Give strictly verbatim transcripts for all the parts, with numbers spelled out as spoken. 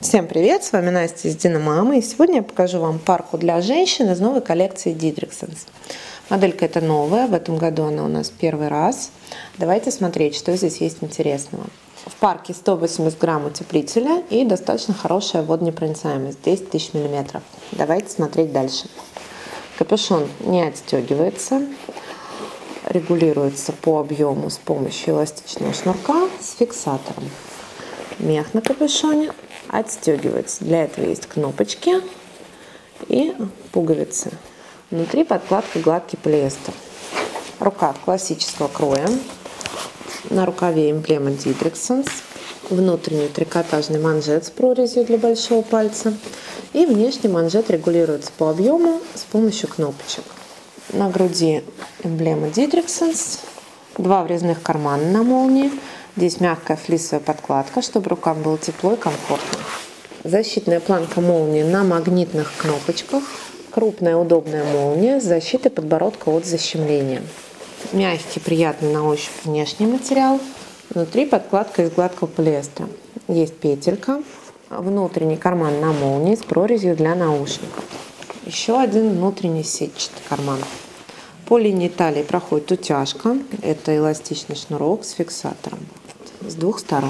Всем привет, с вами Настя из Диномамы, и сегодня я покажу вам парку для женщин из новой коллекции Didriksons. Моделька эта новая, в этом году она у нас первый раз. Давайте смотреть, что здесь есть интересного. В парке сто восемьдесят грамм утеплителя и достаточно хорошая водонепроницаемость, десять тысяч миллиметров. Давайте смотреть дальше. Капюшон не отстегивается, регулируется по объему с помощью эластичного шнурка с фиксатором. Мех на капюшоне отстегивается. Для этого есть кнопочки и пуговицы. Внутри подкладка гладкий полиэстер. Рукав классического кроя. На рукаве эмблема Didriksons. Внутренний трикотажный манжет с прорезью для большого пальца. И внешний манжет регулируется по объему с помощью кнопочек. На груди эмблема Didriksons. Два врезных кармана на молнии. Здесь мягкая флисовая подкладка, чтобы рукам было тепло и комфортно. Защитная планка молнии на магнитных кнопочках. Крупная удобная молния с защитой подбородка от защемления. Мягкий, приятный на ощупь внешний материал. Внутри подкладка из гладкого полиэстера. Есть петелька. Внутренний карман на молнии с прорезью для наушников. Еще один внутренний сетчатый карман. По линии талии проходит утяжка. Это эластичный шнурок с фиксатором. С двух сторон.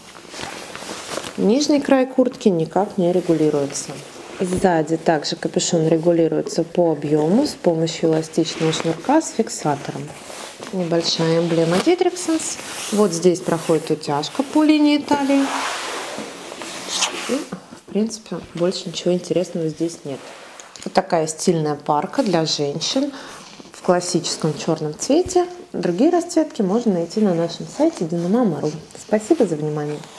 Нижний край куртки никак не регулируется. Сзади также капюшон регулируется по объему с помощью эластичного шнурка с фиксатором. Небольшая эмблема Didriksons. Вот здесь проходит утяжка по линии талии. И, в принципе, больше ничего интересного здесь нет. Вот такая стильная парка для женщин в классическом черном цвете. Другие расцветки можно найти на нашем сайте диномама точка ру. Спасибо за внимание.